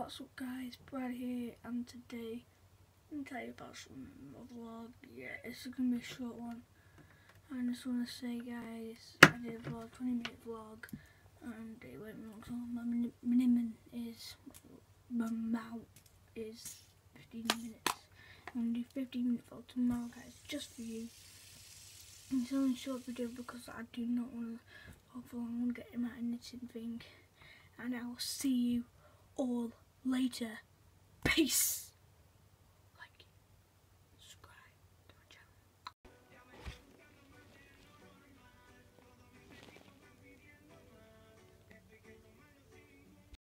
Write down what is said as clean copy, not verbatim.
What's up guys, Brad here, and today I'm going to tell you about my vlog. Yeah, it's going to be a short one. I just want to say guys, I did a vlog, 20-minute vlog, and it went wrong, so my minimum is, my amount is 15 minutes. I'm going to do 15-minute vlog tomorrow guys, just for you. It's only a short video because I do not want to vlog for long. I want to get my editing thing, and I will see you all later. Peace.